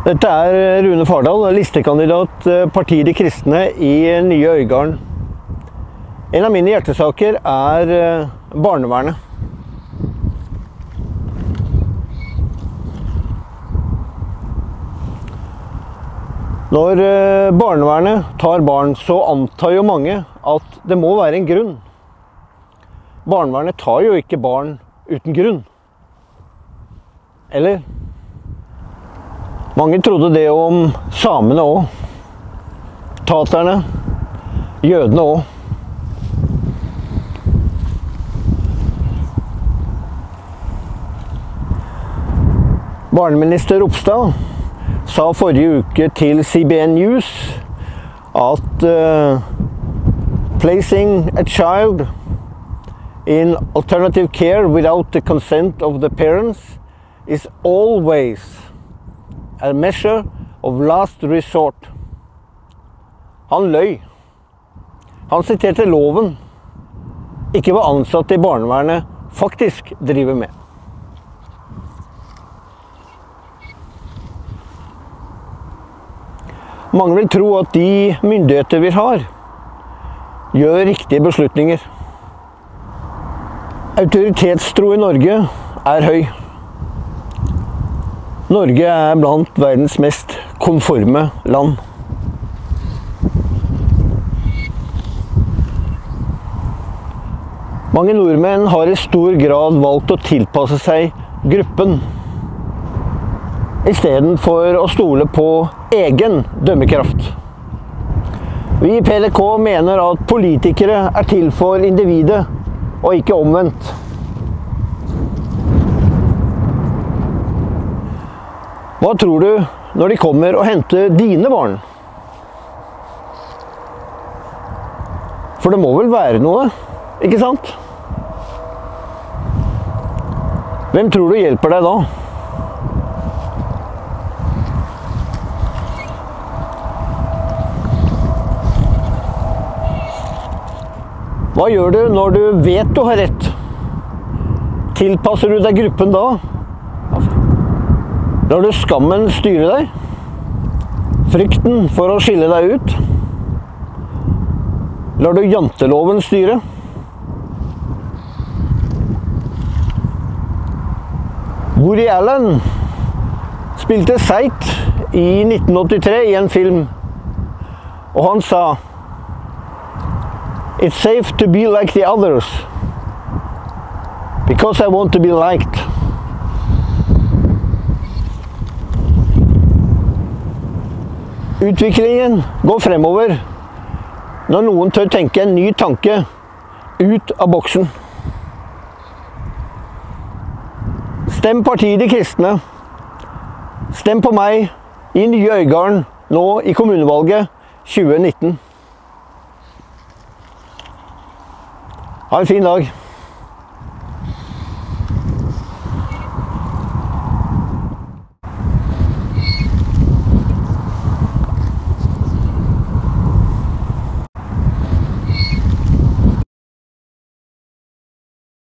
Dette er Rune Fardal, listekandidat Partiet De Kristne i Nye Øygarden. En av mine hjertesaker er barnevernet. Når barnevernet tar barn, så antar jo mange at det må være en grunn. Barnevernet tar jo ikke barn uten grunn. Eller? Mange trodde det om samene også. Taterne, jødene også. Barneminister Ropstad sa forrige uke til CBN News at placing a child in alternative care without the consent of the parents is always a measure of last resort. Han løy. Han siterte loven, ikke hva ansatte i barnevernet faktisk driver med. Mange vil tro at de myndigheter vi har, gjør riktige beslutninger. Autoritetstro i Norge er høy. Norge er blant verdens mest konforme land. Mange nordmenn har i stor grad valgt å tilpasse seg gruppen, i stedet for å stole på egen dømmekraft. Vi i PDK mener at politikere er til for individet, og ikke omvendt. Hva tror du når de kommer og henter dine barn? For det må vel være noe, ikke sant? Hvem tror du hjelper deg da? Hva gjør du når du vet du har rett? Tilpasser du deg gruppen da? Lar du skammen styre deg? Frykten for å skille deg ut? Lar du janteloven styre? Woody Allen spilte Seit i 1983 i en film, og han sa: "It's safe to be like the others, because I want to be liked." Utviklingen går fremover når noen tør tenke en ny tanke ut av boksen. Stem Partiet De Kristne. Stem på meg i Nye Øygarden nå i kommunevalget 2019. Ha en fin dag.